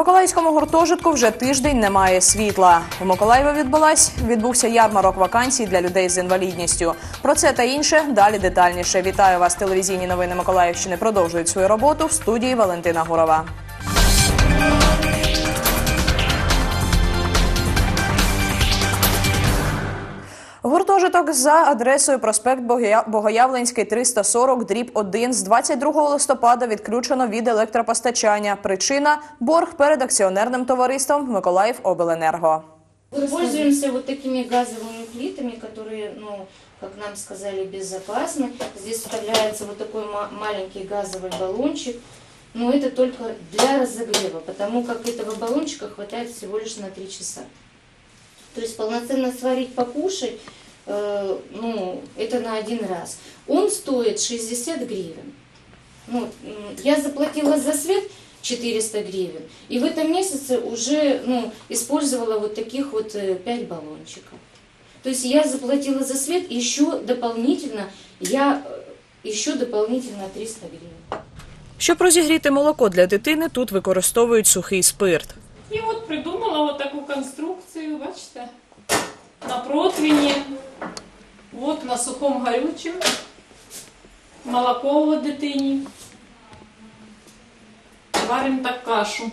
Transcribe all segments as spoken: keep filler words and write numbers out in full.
У миколаївському гуртожитку вже тиждень немає світла. У Миколаєві відбулась, відбувся ярмарок вакансій для людей з інвалідністю. Про це та інше далі детальніше. Вітаю вас! Телевізійні новини Миколаївщини продовжують свою роботу. В студії Валентина Гурова. Гуртожиток за адресою проспект Богоявленський, триста сорок, дріб один з двадцять другого листопада відключено від електропостачання. Причина – борг перед акціонерним товариством «Миколаївобленерго». Мы пользуемся вот такими газовыми плитами, которые, ну, как нам сказали, безопасны. Здесь вставляется вот такой маленький газовый баллончик, но это только для разогрева, потому как этого баллончика хватает всего лишь на три часа. То есть полноценно сварить, покушать, э, ну, это на один раз. Он стоит шестьдесят гривен. Ну, я заплатила за свет четыреста гривен. И в этом месяце уже, ну, использовала вот таких вот пять баллончиков. То есть я заплатила за свет, еще дополнительно, я еще дополнительно триста гривен. Щоб розігріти молоко для дитини, тут використовують сухий спирт. І от придумала от таку конструкцію, бачите, на противні, от на сухому горючому, молоко в дитині. Варим так кашу.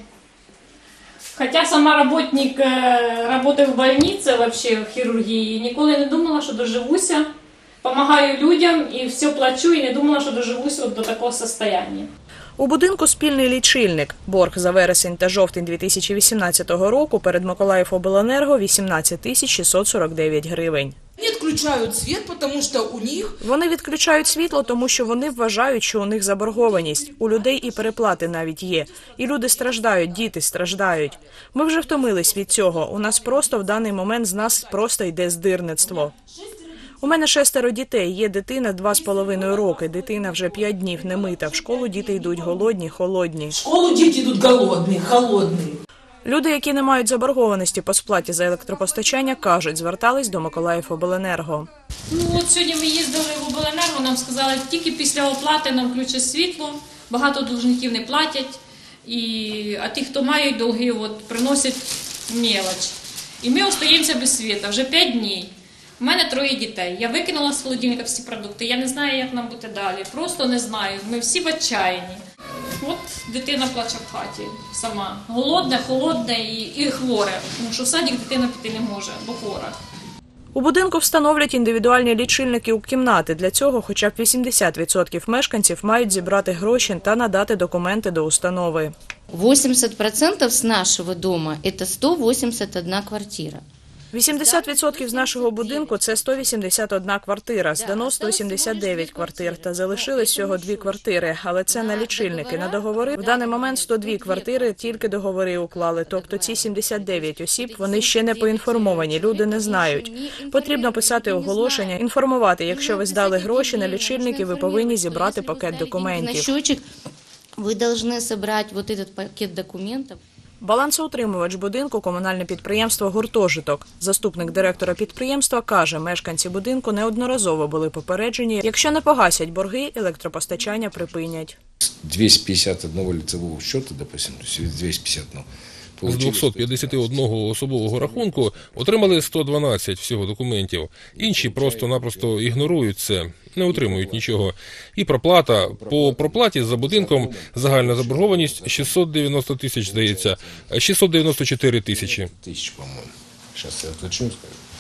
Хоча сама работник работает в больнице, вообще в хирургії, ніколи не думала, що доживуся. Помагаю людям і все плачу, і не думала, що доживуся от до такого состояння. У будинку спільний лічильник. Борг за вересень та жовтень дві тисячі вісімнадцятого року перед Миколаївобленерго – вісімнадцять тисяч шістсот сорок дев'ять гривень. Вони відключають світ, тому що у них... Вони відключають світло, тому що вони вважають, що у них заборгованість. У людей і переплати навіть є. І люди страждають, діти страждають. Ми вже втомились від цього. У нас просто в даний момент з нас просто йде здирництво. У мене шестеро дітей, є дитина два з половиною роки, дитина вже п'ять днів не мита, в школу діти йдуть голодні, холодні. В школу діти йдуть голодні, холодні. Люди, які не мають заборгованості по сплаті за електропостачання, кажуть, звертались до Миколаївобленерго. Ну от сьогодні ми їздили в обленерго, нам сказали, тільки після оплати нам включать світло, багато должників не платять, і, а ті, хто мають долги, от, приносять мелоч. І ми остаємося без світла вже п'ять днів. У мене троє дітей. Я викинула з холодильника всі продукти. Я не знаю, як нам бути далі. Просто не знаю. Ми всі в отчаянні. От дитина плаче в хаті сама. Голодне, холодне і, і хворе. Тому що в садик дитина піти не може, бо хвора. У будинку встановлять індивідуальні лічильники у кімнати. Для цього хоча б вісімдесят відсотків мешканців мають зібрати гроші та надати документи до установи. вісімдесят відсотків з нашого дому – це сто вісімдесят одна квартира. вісімдесят відсотків з нашого будинку – це сто вісімдесят одна квартира, здано сто сімдесят дев'ять квартир, та залишились всього дві квартири, але це на лічильники, на договори. В даний момент сто дві квартири тільки договори уклали, тобто ці сімдесят дев'ять осіб, вони ще не поінформовані, люди не знають. Потрібно писати оголошення, інформувати, якщо ви здали гроші на лічильники, ви повинні зібрати пакет документів. Ви повинні зібрати ось цей пакет документів. Балансоутримувач будинку – комунальне підприємство «Гуртожиток». Заступник директора підприємства каже, мешканці будинку неодноразово були попереджені, якщо не погасять борги, електропостачання припинять. двісті п'ятдесят одного лицевого счета, допустим, двісті п'ятдесят одного. З двохсот п'ятдесят одного особового рахунку отримали сто дванадцять всього документів. Інші просто-напросто ігнорують це, не отримують нічого. І проплата. По проплаті за будинком загальна заборгованість шістсот дев'яносто тисяч, здається, шістсот дев'яносто чотири тисячі. Тисяч, по-моєму. Зараз я точно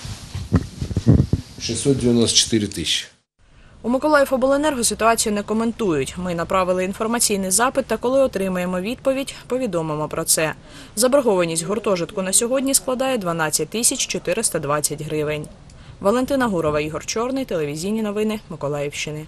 скажу. шістсот дев'яносто чотири тисячі. У Миколаївобленерго ситуацію не коментують. Ми направили інформаційний запит, та коли отримаємо відповідь, повідомимо про це. Заборгованість гуртожитку на сьогодні складає дванадцять тисяч чотириста двадцять гривень. Валентина Гурова, Ігор Чорний, телевізійні новини Миколаївщини.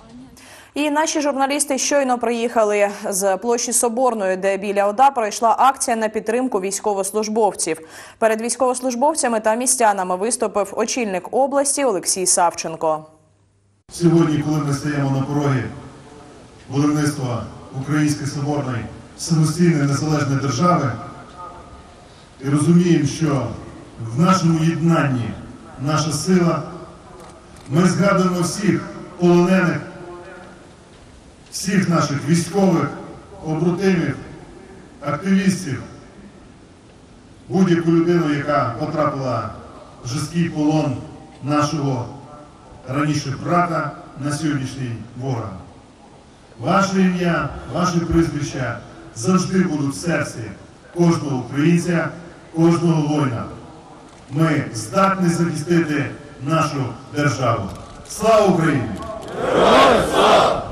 І наші журналісти щойно приїхали з площі Соборної, де біля ОДА пройшла акція на підтримку військовослужбовців. Перед військовослужбовцями та містянами виступив очільник області Олексій Савченко. Сьогодні, коли ми стоїмо на порозі будівництва Української соборної самостійної незалежної держави і розуміємо, що в нашому єднанні наша сила, ми згадуємо всіх полонених, всіх наших військових, побратимів, активістів, будь-яку людину, яка потрапила в жорсткий полон нашого раніше брата на сьогоднішній ворога. Ваше ім'я, ваше прізвище завжди будуть в серці кожного українця, кожного воїна. Ми здатні захистити нашу державу. Слава Україні! Героям слава!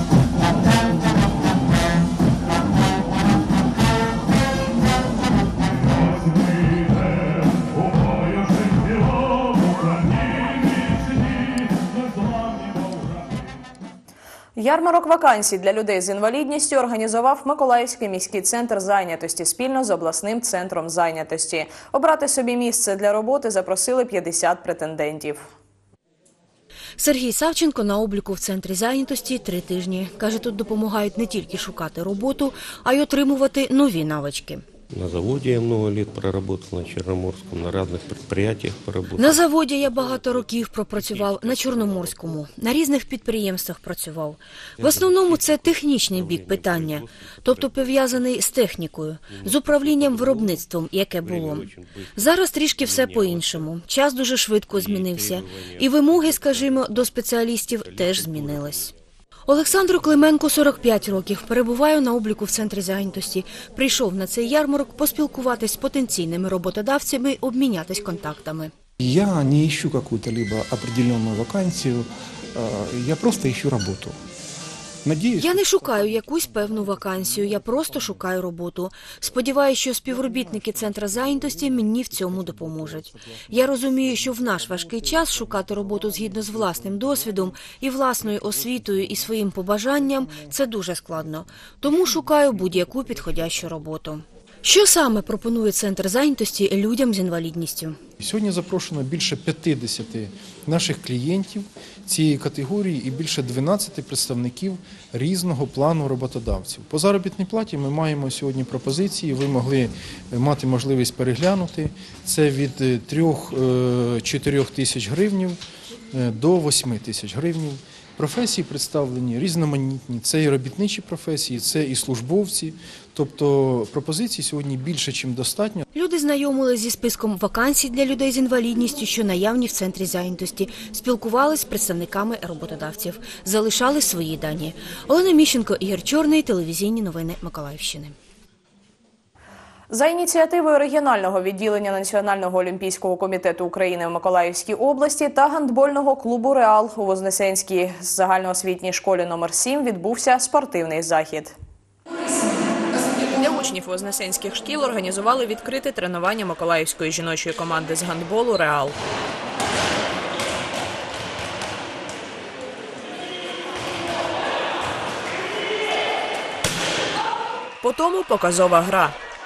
Ярмарок вакансій для людей з інвалідністю організував Миколаївський міський центр зайнятості спільно з обласним центром зайнятості. Обрати собі місце для роботи запросили п'ятдесят претендентів. Сергій Савченко на обліку в центрі зайнятості три тижні. Каже, тут допомагають не тільки шукати роботу, а й отримувати нові навички. На заводі я много лет проработал, на Чорноморському, на різних підприємствах поработал. На заводі я багато років пропрацював, на Чорноморському, на різних підприємствах працював. В основному це технічний бік питання, тобто пов'язаний з технікою, з управлінням виробництвом, яке було. Зараз трішки все по-іншому. Час дуже швидко змінився. І вимоги, скажімо, до спеціалістів теж змінились. Олександру Клименку сорок п'ять років, перебуває на обліку в центрі зайнятості. Прийшов на цей ярмарок поспілкуватись з потенційними роботодавцями, обмінятись контактами. Я не ищу какую-то либо определенную вакансию, я просто ищу работу. Надіюсь, я не шукаю якусь певну вакансію, я просто шукаю роботу. Сподіваюся, що співробітники центру зайнятості мені в цьому допоможуть. Я розумію, що в наш важкий час шукати роботу згідно з власним досвідом і власною освітою і своїм побажанням – це дуже складно. Тому шукаю будь-яку підходящу роботу. Що саме пропонує центр зайнятості людям з інвалідністю? Сьогодні запрошено більше п'ятдесят наших клієнтів цієї категорії і більше дванадцять представників різного плану роботодавців. По заробітній платі ми маємо сьогодні пропозиції, ви могли мати можливість переглянути. Це від трьох-чотирьох тисяч гривень до восьми тисяч гривень. Професії представлені різноманітні, це і робітничі професії, це і службовці, тобто пропозицій сьогодні більше, ніж достатньо. Люди знайомились зі списком вакансій для людей з інвалідністю, що наявні в центрі зайнятості, спілкувались з представниками роботодавців, залишали свої дані. Олена Міщенко, Ігор Чорний, телевізійні новини Миколаївщини. За ініціативою регіонального відділення Національного олімпійського комітету України в Миколаївській області та гандбольного клубу «Реал» у Вознесенській загальноосвітній школі номер сім відбувся спортивний захід. Для учнів вознесенських шкіл організували відкрите тренування миколаївської жіночої команди з гандболу «Реал». Потому показова гра.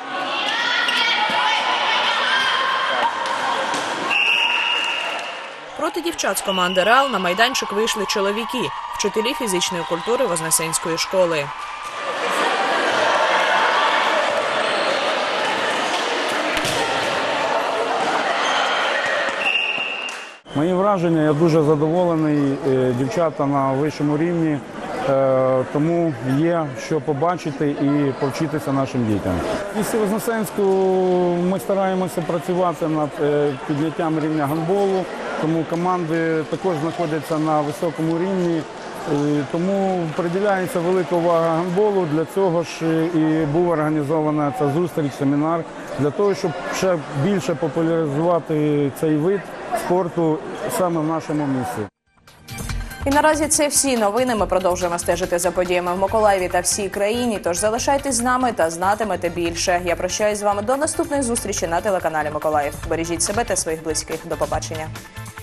Проти дівчат з команди «Реал» на майданчик вийшли чоловіки, вчителі фізичної культури Вознесенської школи. Мої враження, я дуже задоволений, дівчата на вищому рівні, тому є що побачити і повчитися нашим дітям. В місті Вознесенську ми стараємося працювати над підняттям рівня гандболу, тому команди також знаходяться на високому рівні, тому приділяється велика увага гандболу. Для цього ж і був організована ця зустріч, семінар, для того, щоб ще більше популяризувати цей вид спорту саме в нашому місті. І наразі це всі новини. Ми продовжуємо стежити за подіями в Миколаєві та всій країні. Тож залишайтесь з нами та знатимете більше. Я прощаюсь з вами до наступної зустрічі на телеканалі Миколаїв. Бережіть себе та своїх близьких. До побачення.